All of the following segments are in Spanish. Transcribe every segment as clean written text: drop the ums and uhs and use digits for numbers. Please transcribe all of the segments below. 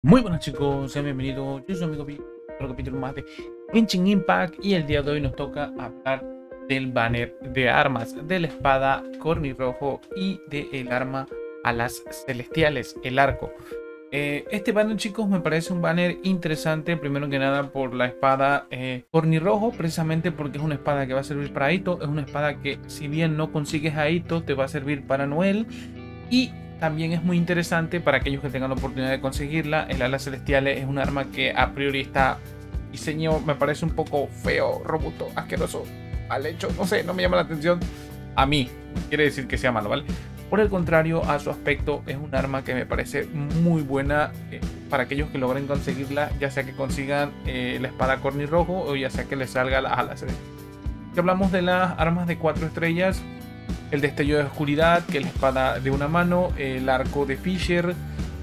Muy buenas chicos, sean bienvenidos. Yo soy su amigo Pi, otro capítulo más de Genshin Impact y el día de hoy nos toca hablar del banner de armas, de la espada Corny Rojo y del arma Alas Celestiales, el arco. Este banner, chicos, me parece un banner interesante, primero que nada por la espada Corny Rojo, precisamente porque es una espada que va a servir para Ito, es una espada que si bien no consigues a Ito, te va a servir para Noel. Y también es muy interesante para aquellos que tengan la oportunidad de conseguirla. El Alas Celestiales es un arma que a priori está diseño, me parece un poco feo, robusto, asqueroso, mal hecho, no sé, no me llama la atención. A mí, quiere decir que sea malo, ¿vale? Por el contrario, a su aspecto es un arma que me parece muy buena para aquellos que logren conseguirla, ya sea que consigan la espada Corny Rojo o ya sea que les salga la Alas Celestiales. Si hablamos de las armas de 4 estrellas, el destello de oscuridad, que es la espada de una mano, el arco de Fisher,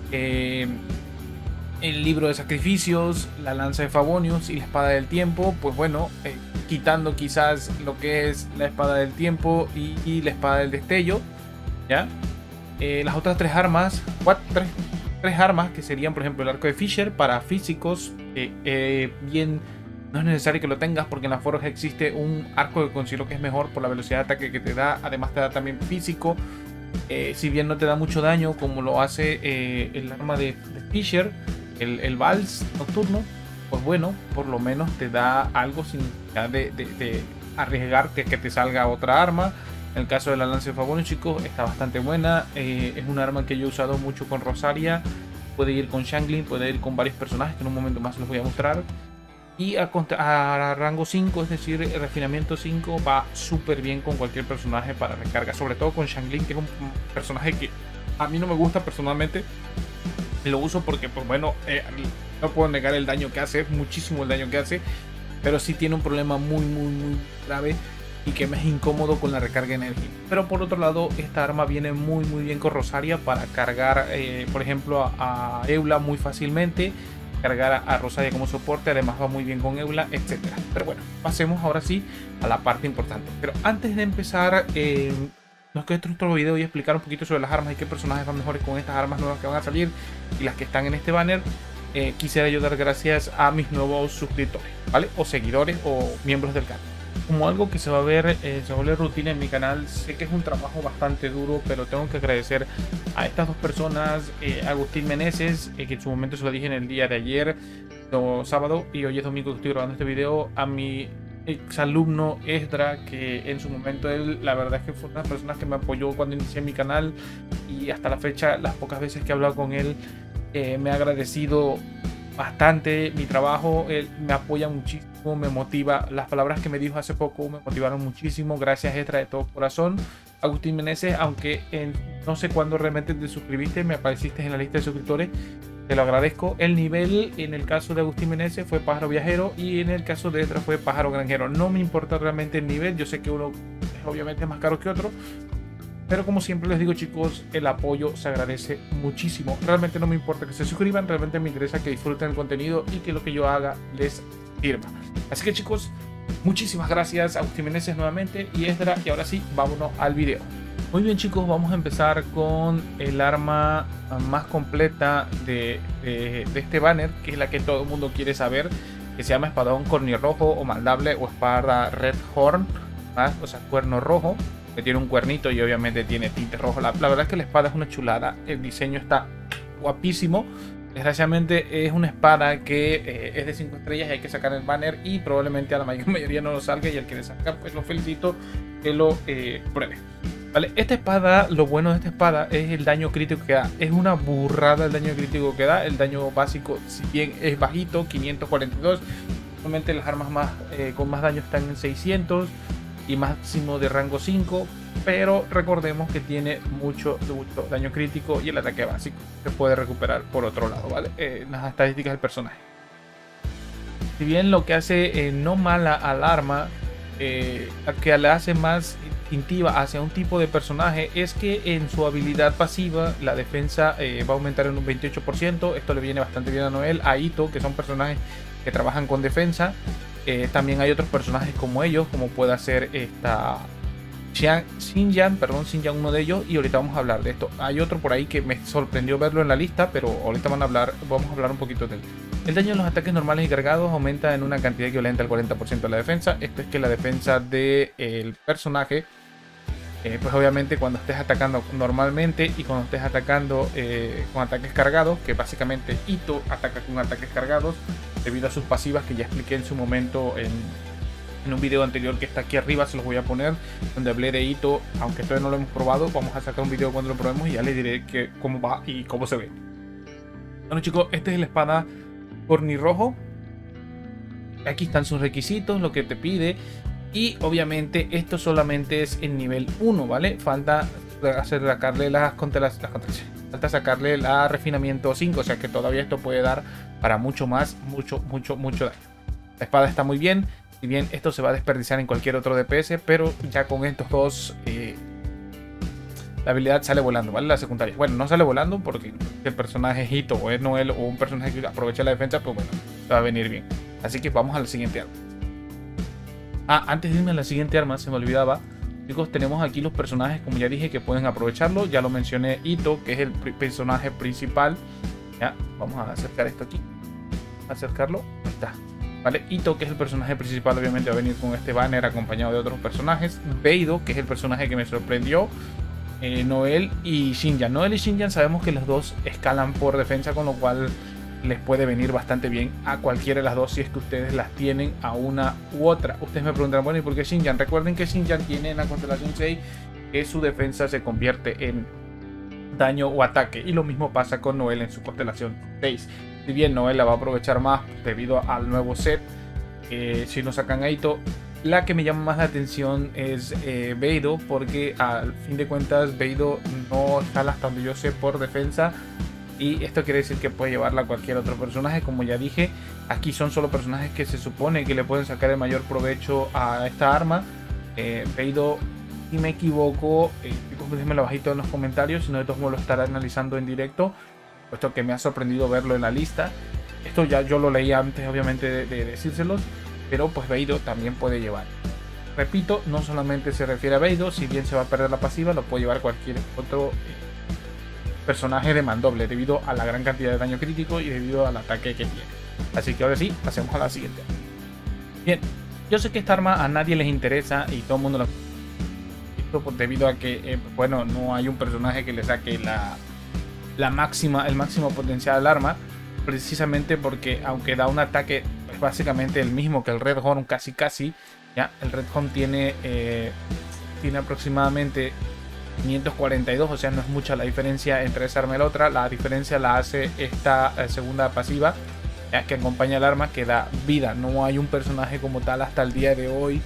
el libro de sacrificios, la lanza de Favonius y la espada del tiempo. Pues bueno, quitando quizás lo que es la espada del tiempo y la espada del destello, ¿ya? Las otras tres armas, tres armas que serían, por ejemplo, el arco de Fisher para físicos, bien. No es necesario que lo tengas porque en la Forge existe un arco que considero que es mejor por la velocidad de ataque que te da. Además te da también físico. Si bien no te da mucho daño como lo hace el arma de Fisher, el Vals nocturno, pues bueno, por lo menos te da algo sin de arriesgarte que te salga otra arma. En el caso de la lanza de Favonius, chicos, está bastante buena. Es un arma que yo he usado mucho con Rosaria. Puede ir con Xiangling, puede ir con varios personajes que en un momento más les voy a mostrar. Y a rango 5, es decir, el refinamiento 5, va súper bien con cualquier personaje para recarga. Sobre todo con Xiangling, que es un personaje que a mí no me gusta personalmente. Lo uso porque, pues bueno, no puedo negar el daño que hace, muchísimo el daño que hace. Pero sí tiene un problema muy grave y que me es incómodo con la recarga de energía. Pero por otro lado, esta arma viene muy bien con Rosaria para cargar, por ejemplo, a Eula muy fácilmente. Cargar a Rosaria como soporte, además va muy bien con Eula, etcétera. Pero bueno, pasemos ahora sí a la parte importante. Pero antes de empezar, nos queda otro video y explicar un poquito sobre las armas y qué personajes van mejores con estas armas nuevas que van a salir y las que están en este banner. Quisiera yo dar gracias a mis nuevos suscriptores, ¿vale? O seguidores o miembros del canal. Como algo que se va a ver, se vuelve rutina en mi canal. Sé que es un trabajo bastante duro, pero tengo que agradecer a estas dos personas, Agustín Meneses, que en su momento se lo dije en el día de ayer, sábado, y hoy es domingo que estoy grabando este video, a mi exalumno Esdra, que en su momento él, la verdad es que fue una de las personas que me apoyó cuando inicié mi canal, y hasta la fecha, las pocas veces que he hablado con él, me ha agradecido bastante mi trabajo. Él me apoya muchísimo, me motiva. Las palabras que me dijo hace poco me motivaron muchísimo. Gracias, Esdra, de todo corazón. Agustín Meneses, aunque no sé cuándo realmente te suscribiste, me apareciste en la lista de suscriptores, te lo agradezco. El nivel en el caso de Agustín Meneses fue pájaro viajero y en el caso de Esdra fue pájaro granjero. No me importa realmente el nivel, yo sé que uno es obviamente más caro que otro, pero como siempre les digo, chicos, el apoyo se agradece muchísimo. Realmente no me importa que se suscriban, realmente me interesa que disfruten el contenido y que lo que yo haga les sirva. Así que, chicos, muchísimas gracias a Agustín Meneses nuevamente y Esdra. Y ahora sí, vámonos al video. Muy bien, chicos, vamos a empezar con el arma más completa de este banner, que es la que todo el mundo quiere saber, que se llama espadón Corny Rojo o Maldable o espada Red Horn, o sea, cuerno rojo, que tiene un cuernito y obviamente tiene tinte rojo. La verdad es que la espada es una chulada, el diseño está guapísimo. Desgraciadamente es una espada que es de 5 estrellas y hay que sacar el banner y probablemente a la mayoría no lo salga, y al que le salga pues lo felicito que lo pruebe. Vale, esta espada, lo bueno de esta espada es el daño crítico que da. Es una burrada el daño crítico que da. El daño básico, si bien es bajito, 542, normalmente las armas con más daño están en 600 y máximo de rango 5, pero recordemos que tiene mucho daño crítico y el ataque básico se puede recuperar por otro lado, ¿vale? Las estadísticas del personaje. Si bien lo que hace no mala al arma, que la hace más instintiva hacia un tipo de personaje, es que en su habilidad pasiva la defensa va a aumentar en un 28%. Esto le viene bastante bien a Noel, a Ito, que son personajes que trabajan con defensa. También hay otros personajes como ellos, como puede ser esta Xinjiang, perdón, Xinjiang uno de ellos, y ahorita vamos a hablar de esto. Hay otro por ahí que me sorprendió verlo en la lista, pero ahorita vamos a hablar un poquito de él. El daño de los ataques normales y cargados aumenta en una cantidad equivalente al 40% de la defensa. Esto es que la defensa del personaje, pues obviamente cuando estés atacando normalmente y cuando estés atacando con ataques cargados, que básicamente Itto ataca con ataques cargados debido a sus pasivas que ya expliqué en su momento en un video anterior que está aquí arriba, se los voy a poner, donde hablé de Itto, aunque todavía no lo hemos probado. Vamos a sacar un video cuando lo probemos y ya les diré cómo va y cómo se ve. Bueno chicos, esta es la espada Cornirrojo. Aquí están sus requisitos, lo que te pide. Y obviamente esto solamente es en nivel 1, ¿vale? Falta sacarle falta sacarle la refinamiento 5, o sea que todavía esto puede dar para mucho más, mucho daño. La espada está muy bien, si bien esto se va a desperdiciar en cualquier otro DPS, pero ya con estos dos la habilidad sale volando, ¿vale? La secundaria. Bueno, no sale volando porque el personaje es Itto o es Noel o un personaje que aprovecha la defensa, pues bueno, va a venir bien. Así que vamos a la siguiente arma. Antes de irme a la siguiente arma, se me olvidaba. Chicos, tenemos aquí los personajes, como ya dije, que pueden aprovecharlo. Ya lo mencioné, Itto, que es el personaje principal. Ya, vamos a acercar esto aquí. Acercarlo, ahí está. Vale, Itto, que es el personaje principal, obviamente va a venir con este banner acompañado de otros personajes. Beidou, que es el personaje que me sorprendió. Noel y Xinjiang. Noel y Xinjiang sabemos que los dos escalan por defensa, con lo cual les puede venir bastante bien a cualquiera de las dos si es que ustedes las tienen a una u otra. Ustedes me preguntarán, bueno, ¿y por qué Xinjiang? Recuerden que Xinjiang tiene en la constelación 6 que su defensa se convierte en daño o ataque, y lo mismo pasa con Noel en su constelación 6. Si bien Noel la va a aprovechar más debido al nuevo set, si nos sacan a Itto, la que me llama más la atención es Beidou, porque al fin de cuentas Beidou no escala, hasta donde yo sé, por defensa. Y esto quiere decir que puede llevarla a cualquier otro personaje. Como ya dije, aquí son solo personajes que se supone que le pueden sacar el mayor provecho a esta arma. Beidou, si me equivoco, dímelo bajito en los comentarios, si no de todos modos lo estaré analizando en directo, puesto que me ha sorprendido verlo en la lista. Esto ya yo lo leí antes, obviamente, de decírselos, pero pues Beidou también puede llevar. Repito, no solamente se refiere a Beidou, si bien se va a perder la pasiva, lo puede llevar cualquier otro personaje de mandoble, debido a la gran cantidad de daño crítico y debido al ataque que tiene. Así que ahora sí, pasemos a la siguiente. Bien, yo sé que esta arma a nadie les interesa y todo el mundo la... debido a que, bueno, no hay un personaje que le saque el máximo potencial al arma, precisamente porque aunque da un ataque pues básicamente el mismo que el Red Horn, casi, ya, el Red Horn tiene aproximadamente 542, o sea, no es mucha la diferencia entre esa arma y la otra. La diferencia la hace esta segunda pasiva, ya que acompaña el arma, que da vida. No hay un personaje como tal hasta el día de hoy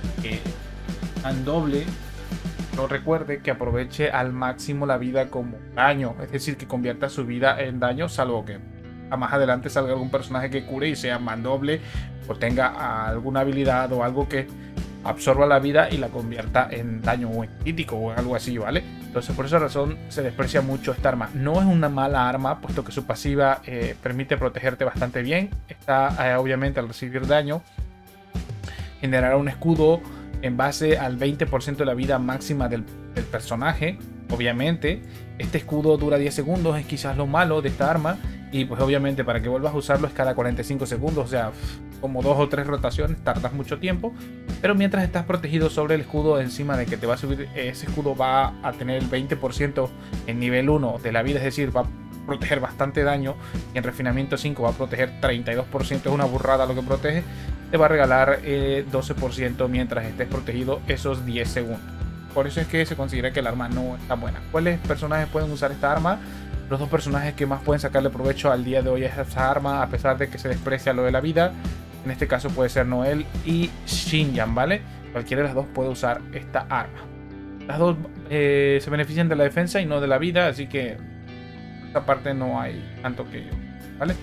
tan doble, no recuerde, que aproveche al máximo la vida como daño, es decir, que convierta su vida en daño, salvo que a más adelante salga algún personaje que cure y sea mandoble o tenga alguna habilidad o algo que absorba la vida y la convierta en daño o en crítico o algo así, ¿vale? Entonces por esa razón se desprecia mucho esta arma. No es una mala arma, puesto que su pasiva permite protegerte bastante bien. Está obviamente, al recibir daño, generará un escudo en base al 20% de la vida máxima del personaje. Obviamente este escudo dura 10 segundos, es quizás lo malo de esta arma, y pues obviamente para que vuelvas a usarlo es cada 45 segundos, o sea, como 2 o 3 rotaciones, tardas mucho tiempo. Pero mientras estás protegido sobre el escudo, encima de que te va a subir, ese escudo va a tener el 20% en nivel 1 de la vida, es decir, va a proteger bastante daño, y en refinamiento 5 va a proteger 32%, es una burrada lo que protege. Te va a regalar 12% mientras estés protegido esos 10 segundos. Por eso es que se considera que el arma no está buena. ¿Cuáles personajes pueden usar esta arma? Los dos personajes que más pueden sacarle provecho al día de hoy a esta arma, a pesar de que se desprecia lo de la vida. En este caso puede ser Noel y Xinjiang, ¿vale? Cualquiera de las dos puede usar esta arma. Las dos se benefician de la defensa y no de la vida, así que esta parte no hay tanto que... ¿vale?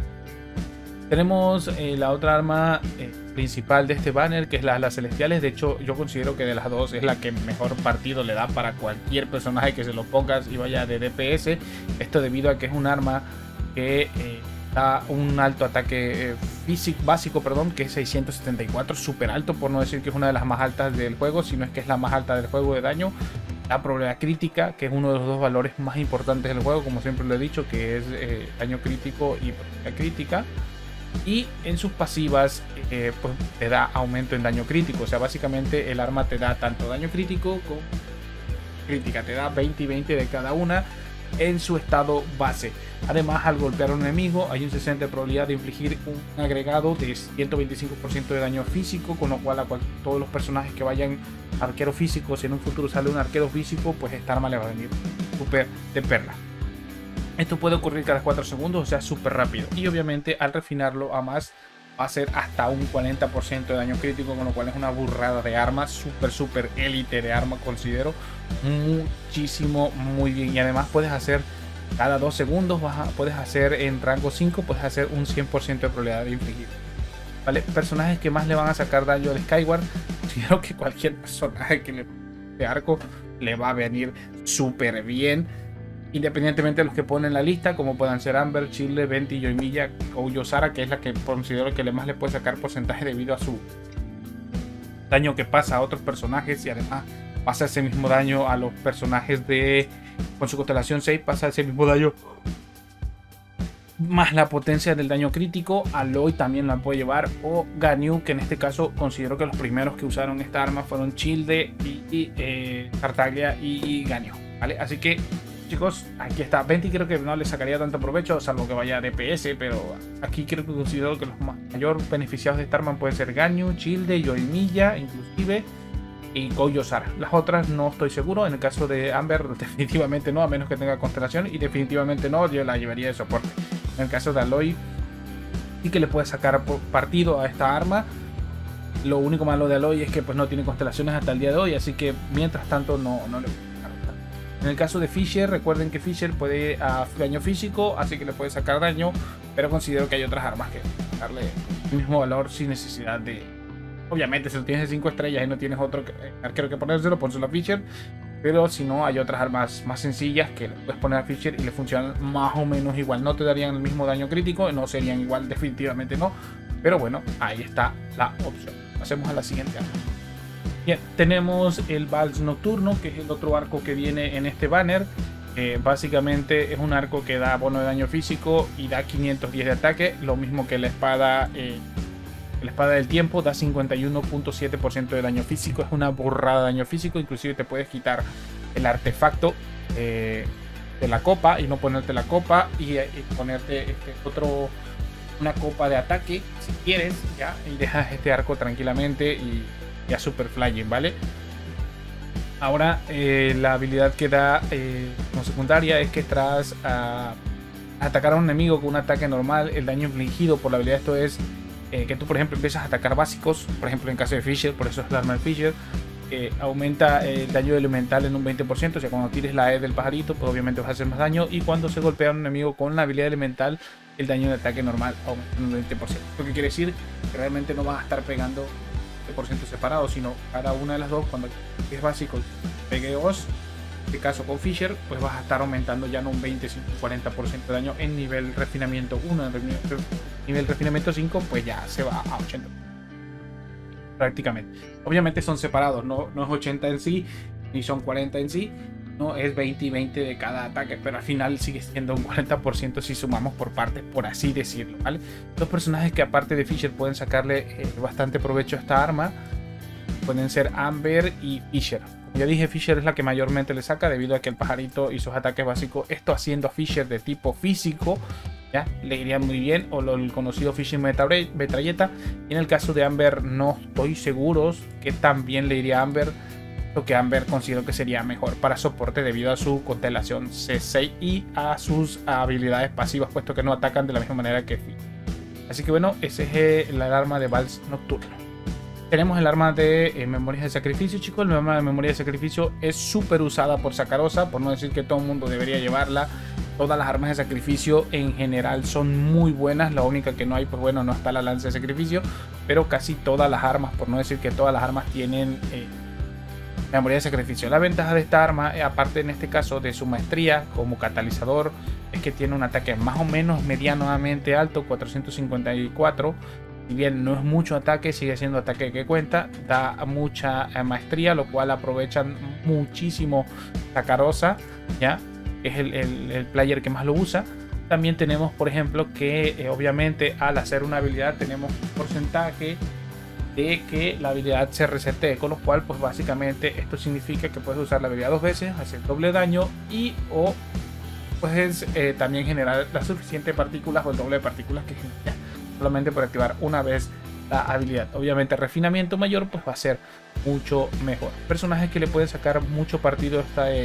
Tenemos la otra arma principal de este banner, que es las celestiales. De hecho, yo considero que de las dos es la que mejor partido le da para cualquier personaje que se lo pongas y vaya de DPS. Esto debido a que es un arma que da un alto ataque básico, perdón, que es 674, súper alto, por no decir que es una de las más altas del juego, sino es que es la más alta del juego de daño. La probabilidad crítica, que es uno de los dos valores más importantes del juego, como siempre lo he dicho, que es daño crítico y probabilidad crítica. Y en sus pasivas pues te da aumento en daño crítico, o sea, básicamente el arma te da tanto daño crítico como crítica, te da 20 y 20 de cada una en su estado base. Además, al golpear a un enemigo hay un 60% de probabilidad de infligir un agregado de 125% de daño físico, con lo cual todos los personajes que vayan arquero físico, si en un futuro sale un arquero físico, pues esta arma le va a venir súper de perla. Esto puede ocurrir cada 4 segundos, o sea, súper rápido. Y obviamente al refinarlo a más va a ser hasta un 40% de daño crítico, con lo cual es una burrada de arma, súper élite de arma, considero muchísimo, muy bien. Y además puedes hacer cada 2 segundos, puedes hacer en rango 5, puedes hacer un 100% de probabilidad de infligir. ¿Vale? Personajes que más le van a sacar daño al Skyward, considero que cualquier personaje que le de arco le va a venir súper bien, independientemente de los que ponen en la lista, como puedan ser Amber, Chile, Venti, Yoimiya o Yosara, que es la que considero que más le puede sacar porcentaje debido a su daño que pasa a otros personajes, y además pasa ese mismo daño a los personajes de con su constelación 6, pasa ese mismo daño más la potencia del daño crítico. Aloy también la puede llevar, o Ganyu, que en este caso considero que los primeros que usaron esta arma fueron Childe y Tartaglia y Ganyu, ¿vale? Así que chicos, aquí está. Venti creo que no le sacaría tanto provecho, salvo que vaya de PS, pero aquí creo que considero que los mayor beneficiados de esta arma pueden ser Ganyu, Childe, Yoimiya, inclusive, y Yosara. Las otras no estoy seguro. En el caso de Amber, definitivamente no, a menos que tenga constelación, y definitivamente no, yo la llevaría de soporte. En el caso de Aloy, sí que le puede sacar partido a esta arma. Lo único malo de Aloy es que pues no tiene constelaciones hasta el día de hoy, así que mientras tanto no le. En el caso de Fisher, recuerden que Fisher puede a daño físico, así que le puede sacar daño, pero considero que hay otras armas que darle el mismo valor sin necesidad de... Obviamente, si lo tienes de 5 estrellas y no tienes otro arquero que ponérselo, pónselo a Fisher, pero si no, hay otras armas más sencillas que le puedes poner a Fisher y le funcionan más o menos igual. No te darían el mismo daño crítico, no serían igual, definitivamente no, pero bueno, ahí está la opción. Pasemos a la siguiente arma. Bien, tenemos el Vals Nocturno, que es el otro arco que viene en este banner. Básicamente es un arco que da bono de daño físico y da 510 de ataque, lo mismo que la espada del tiempo, da 51.7% de daño físico. Es una burrada de daño físico, inclusive te puedes quitar el artefacto de la copa y no ponerte la copa y ponerte una copa de ataque si quieres, ya, y dejas este arco tranquilamente y ya super flying, ¿vale? Ahora la habilidad que da como secundaria es que tras atacar a un enemigo con un ataque normal, el daño infligido por la habilidad, esto es que tú por ejemplo empiezas a atacar básicos, por ejemplo en caso de Fisher, por eso es el arma de Fisher, aumenta el daño elemental en un 20%, o sea, cuando tires la E del pajarito, pues obviamente vas a hacer más daño, y cuando se golpea a un enemigo con la habilidad elemental, el daño de ataque normal aumenta en un 20%. Lo que quiere decir que realmente no vas a estar pegando por ciento separado, sino cada una de las dos. Cuando es básico pegue 2, en este caso con Fisher, pues vas a estar aumentando ya no un 20, sino un 40% de daño en nivel refinamiento 1. En nivel refinamiento 5, pues ya se va a 80 prácticamente. Obviamente son separados, no es 80 en sí, ni son 40 en sí, no es 20 y 20 de cada ataque, pero al final sigue siendo un 40% si sumamos por partes, por así decirlo, ¿vale? Los personajes que aparte de Fisher pueden sacarle bastante provecho a esta arma pueden ser Amber y Fisher. Como ya dije, Fisher es la que mayormente le saca debido a que el pajarito y sus ataques básicos, esto haciendo a Fisher de tipo físico, ya le iría muy bien, o el conocido Fisher Metralleta. Y en el caso de Amber no estoy seguro que también le iría a Amber, que Amber considero que sería mejor para soporte debido a su constelación C6 y a sus habilidades pasivas, puesto que no atacan de la misma manera que Fisher. Así que bueno, ese es el arma de Vals Nocturno. Tenemos el arma de memorias de sacrificio, chicos. El arma de memoria de sacrificio es súper usada por Sakarosa, por no decir que todo el mundo debería llevarla. Todas las armas de sacrificio en general son muy buenas. La única que no hay, pues bueno, no está la lanza de sacrificio, pero casi todas las armas, por no decir que todas las armas tienen Memoria de sacrificio. La ventaja de esta arma, aparte en este caso de su maestría como catalizador, es que tiene un ataque más o menos medianamente alto, 454. Si bien no es mucho ataque, sigue siendo ataque que cuenta. Da mucha maestría, lo cual aprovechan muchísimo Sakarosa, ¿ya? Que es el player que más lo usa. También tenemos, por ejemplo, que obviamente al hacer una habilidad tenemos un porcentaje de que la habilidad se resetee, con lo cual pues básicamente esto significa que puedes usar la habilidad 2 veces, hacer doble daño y o pues también generar las suficientes partículas o el doble de partículas que genera solamente por activar una vez la habilidad. Obviamente refinamiento mayor pues va a ser mucho mejor. Personajes que le pueden sacar mucho partido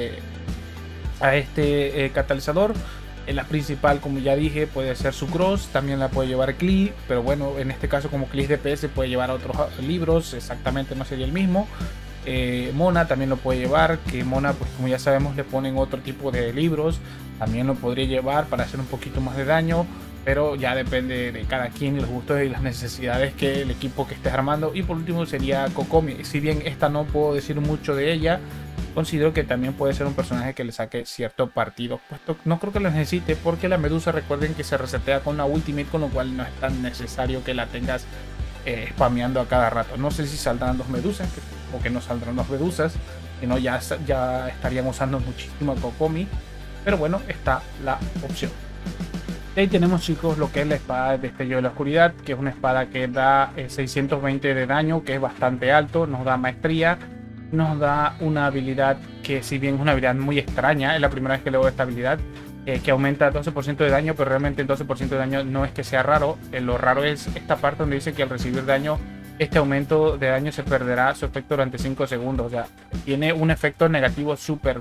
a este catalizador. La principal, como ya dije, puede ser su cross, también la puede llevar Klee, pero bueno, en este caso como Klee DPS puede llevar a otros libros, exactamente no sería el mismo. Mona también lo puede llevar, que Mona pues como ya sabemos le ponen otro tipo de libros, también lo podría llevar para hacer un poquito más de daño, pero ya depende de cada quien y los gustos y las necesidades que el equipo que estés armando. Y por último sería Kokomi, si bien esta no puedo decir mucho de ella, considero que también puede ser un personaje que le saque cierto partido. Puesto no creo que lo necesite porque la medusa, recuerden que se resetea con una ultimate, con lo cual no es tan necesario que la tengas spameando a cada rato. No sé si saldrán dos medusas o que no saldrán dos medusas, si no ya estarían usando muchísimo a Kokomi, pero bueno, está la opción. De ahí tenemos, chicos, lo que es la espada de destello de la oscuridad, que es una espada que da 620 de daño, que es bastante alto, nos da maestría. Nos da una habilidad que, si bien es una habilidad muy extraña, es la primera vez que le veo esta habilidad, que aumenta 12% de daño, pero realmente el 12% de daño no es que sea raro. Lo raro es esta parte donde dice que al recibir daño, este aumento de daño se perderá su efecto durante 5 segundos. O sea, tiene un efecto negativo súper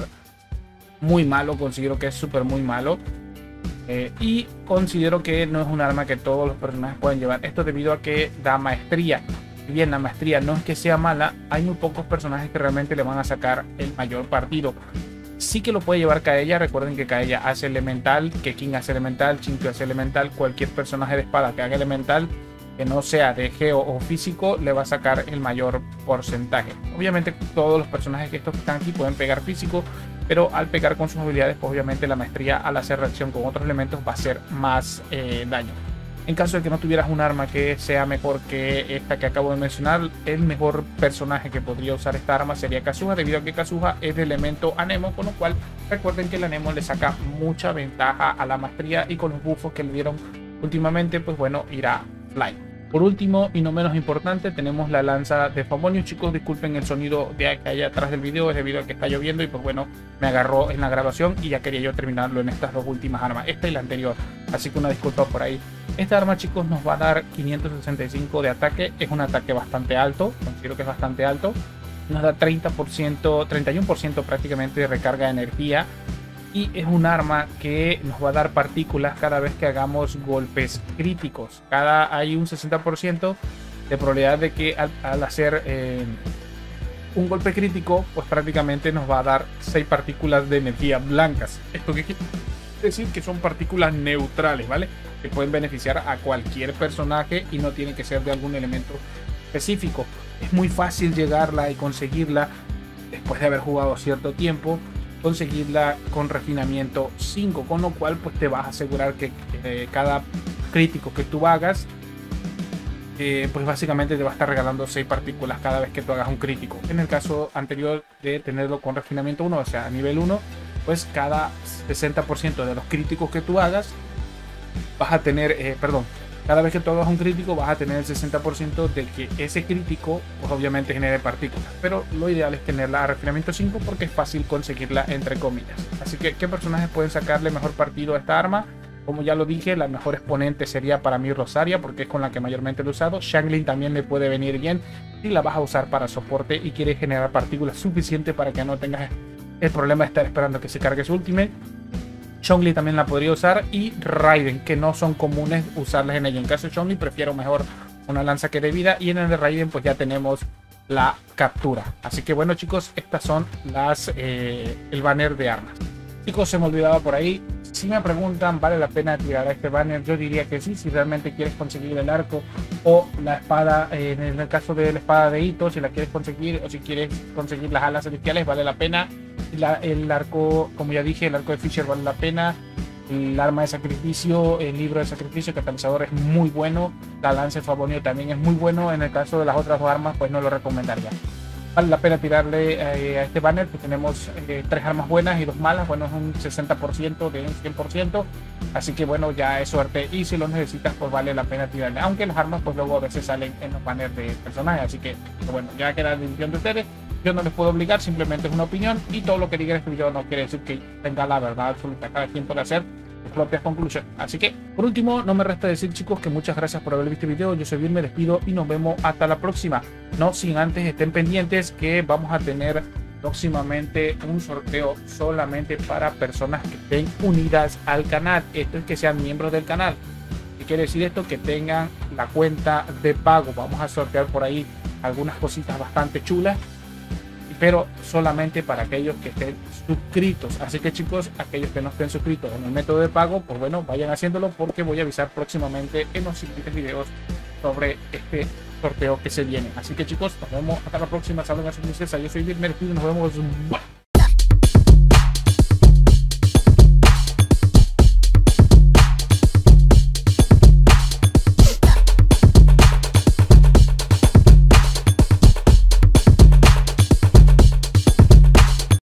muy malo, considero que es súper muy malo. Y considero que no es un arma que todos los personajes pueden llevar. Esto debido a que da maestría. Si bien la maestría no es que sea mala, hay muy pocos personajes que realmente le van a sacar el mayor partido. Sí que lo puede llevar Kaeya. Recuerden que Kaeya hace elemental, que King hace elemental, Chinkyu hace elemental. Cualquier personaje de espada que haga elemental, que no sea de geo o físico, le va a sacar el mayor porcentaje. Obviamente todos los personajes que están aquí pueden pegar físico, pero al pegar con sus habilidades, pues obviamente la maestría al hacer reacción con otros elementos va a hacer más daño. En caso de que no tuvieras un arma que sea mejor que esta que acabo de mencionar, el mejor personaje que podría usar esta arma sería Kazuha, debido a que Kazuha es de elemento Anemo, con lo cual recuerden que el Anemo le saca mucha ventaja a la maestría, y con los buffos que le dieron últimamente, pues bueno, irá Fly. Por último y no menos importante, tenemos la lanza de Fabonius. Chicos, disculpen el sonido de que hay atrás del video, es debido a que está lloviendo y pues bueno, me agarró en la grabación y ya quería yo terminarlo en estas dos últimas armas, esta y la anterior, así que una disculpa por ahí. Esta arma, chicos, nos va a dar 565 de ataque, es un ataque bastante alto, considero que es bastante alto. Nos da 31% prácticamente de recarga de energía. Y es un arma que nos va a dar partículas cada vez que hagamos golpes críticos. Hay un 60% de probabilidad de que al hacer un golpe crítico, pues prácticamente nos va a dar 6 partículas de energía blancas. Esto que quiere decir que son partículas neutrales, ¿vale? Que pueden beneficiar a cualquier personaje y no tiene que ser de algún elemento específico. Es muy fácil llegarla y conseguirla después de haber jugado cierto tiempo. Conseguirla con refinamiento 5, con lo cual pues te vas a asegurar que cada crítico que tú hagas, pues básicamente te va a estar regalando 6 partículas cada vez que tú hagas un crítico. En el caso anterior de tenerlo con refinamiento 1, o sea a nivel 1, pues cada 60% de los críticos que tú hagas vas a tener, cada vez que tú hagas un crítico vas a tener el 60% de que ese crítico pues obviamente genere partículas, pero lo ideal es tenerla a refinamiento 5 porque es fácil conseguirla, entre comillas. Así que, ¿qué personajes pueden sacarle mejor partido a esta arma? Como ya lo dije, la mejor exponente sería para mí Rosaria, porque es con la que mayormente lo he usado. Xiangling también le puede venir bien si la vas a usar para soporte y quieres generar partículas suficientes para que no tengas el problema de estar esperando que se cargue su ultimate. Chun-Li también la podría usar, y Raiden, que no son comunes usarlas en ella. En caso de Chun-Li prefiero mejor una lanza que de vida, y en el de Raiden pues ya tenemos la captura. Así que bueno, chicos, estas son el banner de armas. Chicos, se me olvidaba por ahí, Si me preguntan, ¿vale la pena tirar a este banner? Yo diría que sí, si realmente quieres conseguir el arco o la espada, en el caso de la espada de Itto, si la quieres conseguir o si quieres conseguir las alas celestiales, vale la pena. El arco, como ya dije, el arco de Fisher vale la pena. El arma de sacrificio, el libro de sacrificio, el catalizador es muy bueno. La lanza de Fabonio también es muy bueno. En el caso de las otras dos armas, pues no lo recomendaría. Vale la pena tirarle a este banner, que tenemos 3 armas buenas y 2 malas. Bueno, es un 60% de un 100%. Así que bueno, ya es suerte. Y si lo necesitas, pues vale la pena tirarle. Aunque las armas, pues luego a veces salen en los banners de personajes. Así que bueno, ya queda la decisión de ustedes. Yo no les puedo obligar, simplemente es una opinión. Y todo lo que diga en este video no quiere decir que tenga la verdad absoluta. Cada quien puede hacer sus propias conclusiones. Así que, por último, no me resta decir, chicos, que muchas gracias por haber visto el video. Yo soy Bill, me despido y nos vemos hasta la próxima. No sin antes estén pendientes que vamos a tener próximamente un sorteo solamente para personas que estén unidas al canal. Esto es que sean miembros del canal. ¿Qué quiere decir esto? Que tengan la cuenta de pago. Vamos a sortear por ahí algunas cositas bastante chulas, pero solamente para aquellos que estén suscritos. Así que, chicos, aquellos que no estén suscritos en el método de pago, pues bueno, vayan haciéndolo, porque voy a avisar próximamente en los siguientes videos sobre este sorteo que se viene. Así que, chicos, nos vemos hasta la próxima. Saludos a su princesa. Yo soy Bill, y nos vemos.